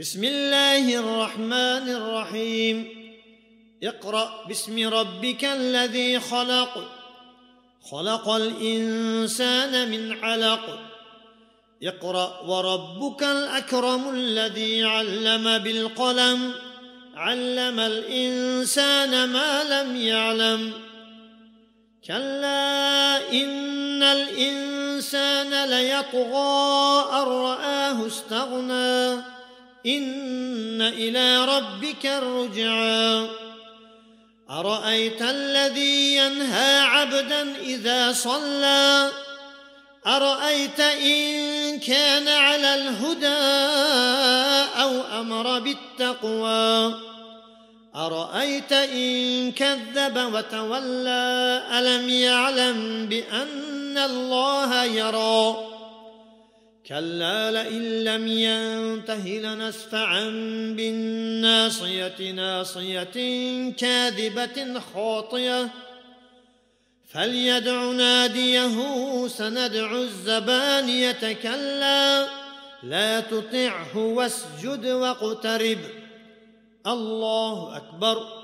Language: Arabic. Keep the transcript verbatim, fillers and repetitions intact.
بسم الله الرحمن الرحيم. اقرأ باسم ربك الذي خلق خلق الإنسان من علق. اقرأ وربك الأكرم الذي علم بالقلم علم الإنسان ما لم يعلم. كلا إن الإنسان ليطغى أن رآه استغنى إن إلى ربك الرجعى. أرأيت الذي ينهى عبدا إذا صلى أرأيت إن كان على الهدى أو أمر بالتقوى أرأيت إن كذب وتولى ألم يعلم بأن الله يرى. كلا لئن لم ينته لنسفعا بالناصية ناصية كاذبة خاطية فليدع ناديه سندع الزبانية. كلا لا تطعه واسجد واقترب. الله أكبر.